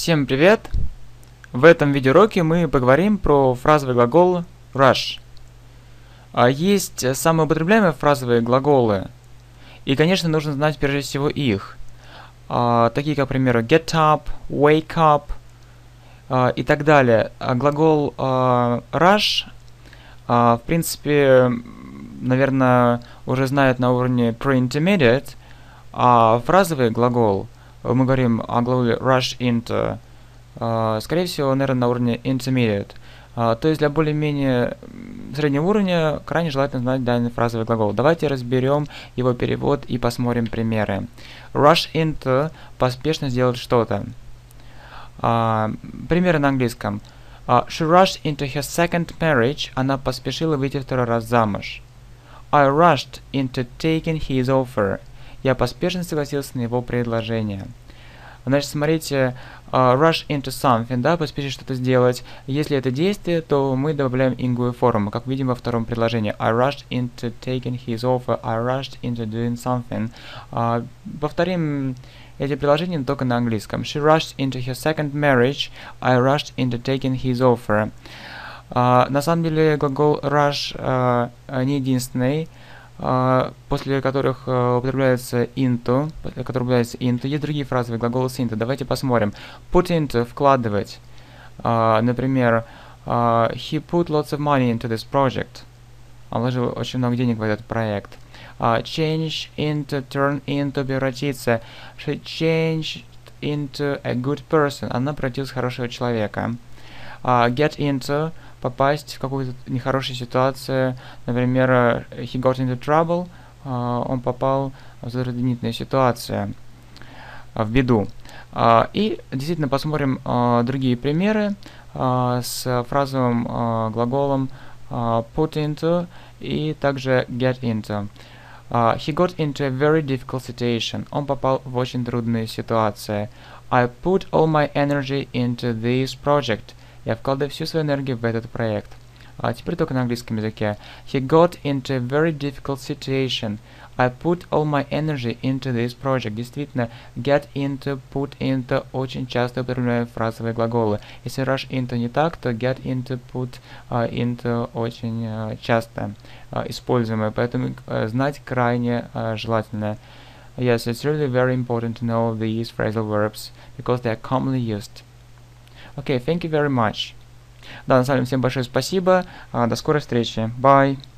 Всем привет! В этом видеоуроке мы поговорим про фразовый глагол rush. Есть самые употребляемые фразовые глаголы, и, конечно, нужно знать прежде всего их. Такие как, к примеру, get up, wake up и так далее. Глагол rush, в принципе, наверное, уже знают на уровне pre-intermediate, а фразовый глагол, мы говорим о глаголе rush into, скорее всего, наверное, на уровне intermediate. То есть для более-менее среднего уровня крайне желательно знать данный фразовый глагол. Давайте разберем его перевод и посмотрим примеры. Rush into – поспешно сделать что-то. Примеры на английском. She rushed into her second marriage. Она поспешила выйти второй раз замуж. I rushed into taking his offer. Я поспешно согласился на его предложение. Значит, смотрите, rush into something, да, поспешить что-то сделать. Если это действие, то мы добавляем ингую форму, как видим во втором предложении. I rushed into taking his offer. I rushed into doing something. Повторим эти предложения только на английском. She rushed into her second marriage. I rushed into taking his offer. На самом деле глагол rush не единственный, после которых употребляется into, Есть другие фразовые глаголы с into. Давайте посмотрим. Put into – вкладывать. Например, he put lots of money into this project. Он вложил очень много денег в этот проект. Change into, turn into – превратиться. She changed into a good person. Она превратилась в хорошего человека. Get into – попасть в какую-то нехорошую ситуацию. Например, he got into trouble, он попал в затруднительную ситуацию, в беду. И действительно посмотрим другие примеры с фразовым глаголом put into и также get into. He got into a very difficult situation. Он попал в очень трудную ситуацию. I put all my energy into this project. Я вкладываю всю свою энергию в этот проект. Теперь только на английском языке. He got into a very difficult situation. I put all my energy into this project. Действительно, get into, put into очень часто употребляем фразовые глаголы. Если rush into не так, то get into, put into очень часто используемые. Поэтому знать крайне желательно. Yes, it's really very important to know these phrasal verbs because they are commonly used. Okay, thank you very much. Да, на самом деле, всем большое спасибо. До скорой встречи. Bye.